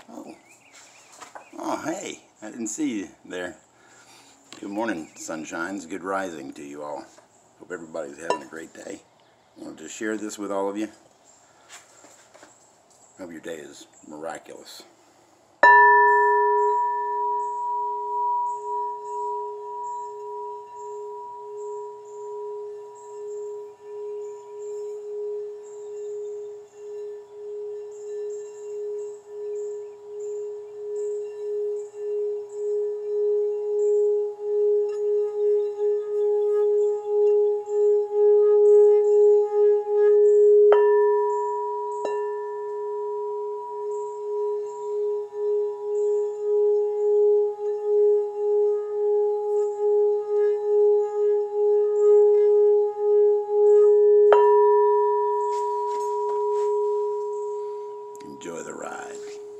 Oh. Oh, hey. I didn't see you there. Good morning, sunshines. Good rising to you all. Hope everybody's having a great day. I wanted to share this with all of you. Hope your day is miraculous. Enjoy the ride.